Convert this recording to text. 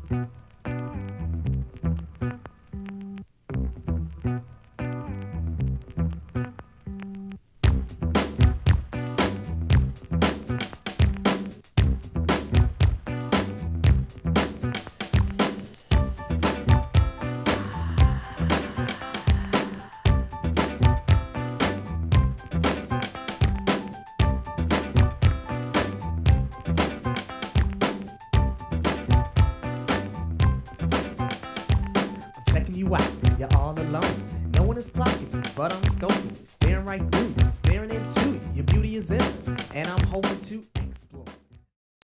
Checking you out, you're all alone. No one is clocking you, but I'm scoping you, staring right through you, staring into you. Your beauty is endless, and I'm hoping to.